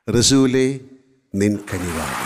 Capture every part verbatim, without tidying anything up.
റസൂലേ നിൻ കനിവാണ്.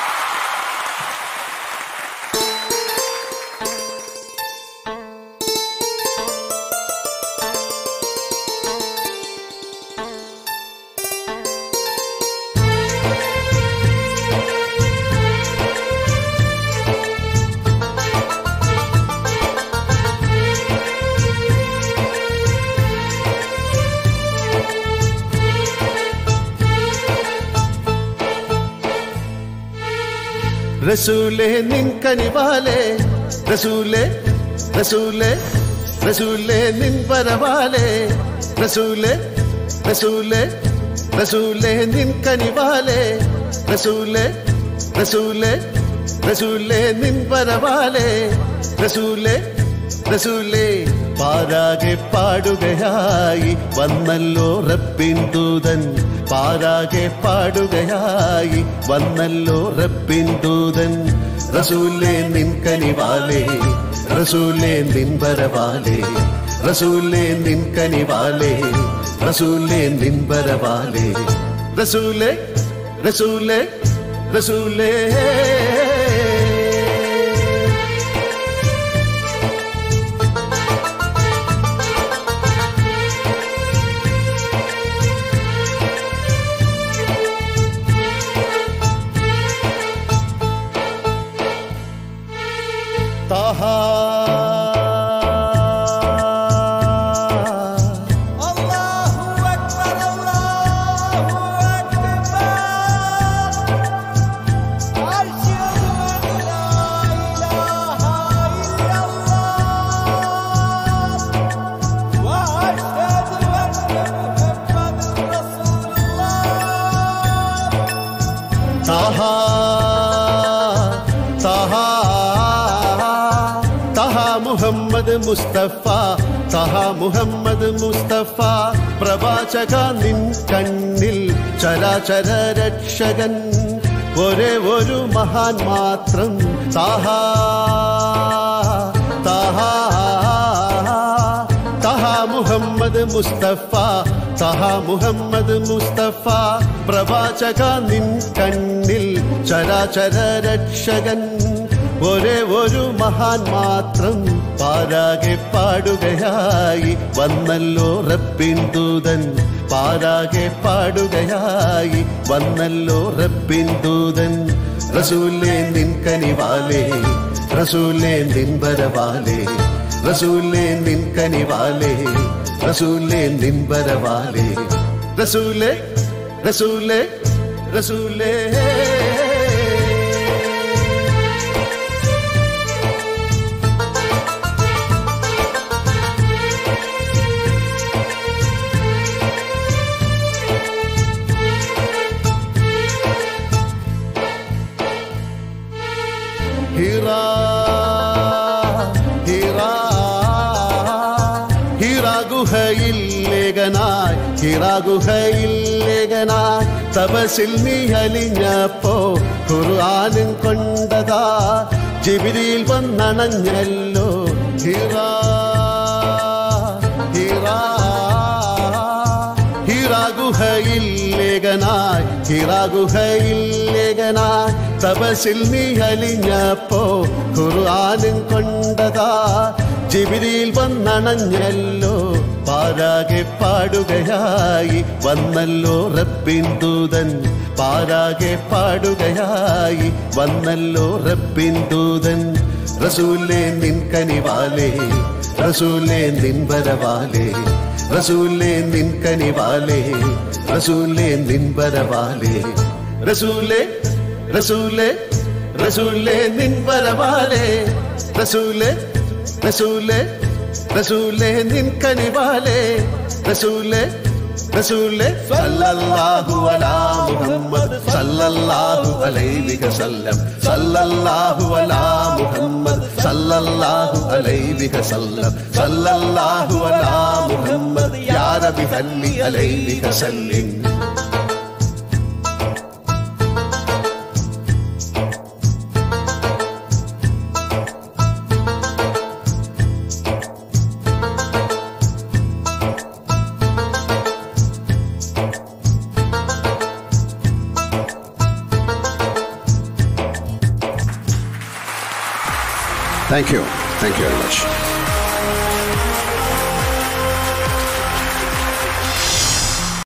റസൂലേ നിൻ കനിവാലേ, റസൂലേ റസൂലേ റസൂലേ നിൻ വരവാലേ, റസൂലേ റസൂലേ റസൂലേ നിൻ കനിവാലേ, റസൂലേ റസൂലേ റസൂലേ നിൻ വരവാലേ, റസൂലേ റസൂലേ. പാരാകെ പാടുകയായി വന്നല്ലോ റബ്ബിൻ ദൂതൻ, പാരാകെ പാടുകയായി വന്നല്ലോ റബ്ബിൻ ദൂതൻ. റസൂലേ നിൻ കനിവാലേ, റസൂലേ നിൻ വരവാലേ, റസൂലേ നിൻ കനിവാലേ, റസൂലേ നിൻ വരവാലേ. റസൂലേ റസൂലേ റസൂലേ. ताहा अल्लाहु अकबर अल्लाहु अकबर अशहदु अन ला इलाहा इल्लल्लाह व अशहदु अन्न मुहम्मदुर रसूलुल्लाह. ताहा ताहा മുഹമ്മദ് മുസ്തഫ, തഹ മുഹമ്മദ് മുസ്തഫ. പ്രവാചക നിൻ കണ്ണിൽ ചരാചര രക്ഷകൻ, ഒരേ ഒരു മഹാൻ മാത്രം. തഹ തഹ തഹ മുഹമ്മദ് മുസ്തഫ, തഹ മുഹമ്മദ് മുസ്തഫ. പ്രവാചക നിൻ കണ്ണിൽ ചരാചര രക്ഷകൻ, ഒരേ ഒരു മഹാൻ മാത്രം. പാരാകെ പാടുകയായി വന്നല്ലോ റബ്ബിൻ ദൂതൻ, പാരാകെ പാടുകയായി വന്നല്ലോ റബ്ബിൻ ദൂതൻ. റസൂലേ നിൻ കനിവാലേ, റസൂലേ നിൻ വരവാലേ, റസൂലേ നിൻ കനിവാലേ, റസൂലേ നിൻ വരവാലേ. റസൂലേ റസൂലേ റസൂലേ. ഹിറാ ഹിറാ ഹിറാ ഗുഹയിൽ ലേഖനായി, ഹിറാ ഗുഹയിൽ ലേഖനായി. തപസിൽ നീ അലിഞ്ഞപ്പോ ഖുർആനും കൊണ്ടതാ ജിബ്രീൽ വന്നണഞ്ഞല്ലോ. ഹിറാ ഹിറാ ഹിറാ ഗുഹയിൽ ലേഖനായി, ഹിറാ ഗുഹയിൽ ലേഖനായി. തപസിൽ നീ അലിഞ്ഞപ്പോ ഖുർആനും കൊണ്ടതാ ജിബ്രീൽ വന്നണഞ്ഞല്ലോ. പാരാകെ പാടുകയായി വന്നല്ലോ റബ്ബിൻ ദൂതൻ, പാരാകെ പാടുകയായി വന്നല്ലോ റബ്ബിൻ ദൂതൻ. റസൂലേ നിൻ കനിവാലേ, റസൂലേ നിൻ വരവാലേ, റസൂലേ നിൻ കനിവാലേ, റസൂലേ നിൻ വരവാലേ. റസൂലേ റസൂലേ റസൂലേ നിൻ വരവാലേ, റസൂലേ റസൂലേ റസൂലേ നിൻ കനിവാലേ, റസൂലേ റസൂലേ. സല്ലല്ലാഹു അലാ മുഹമ്മദ് സല്ലല്ലാഹു അലൈഹി വസല്ലം, സല്ലല്ലാഹു അലാ മുഹമ്മദ് സല്ലല്ലാഹു അലൈഹി വസല്ലം, സല്ലല്ലാഹു അലാ മുഹമ്മദ് യാ റബ്ബി സല്ലി അലൈഹി വസല്ലം. Thank you thank you very much.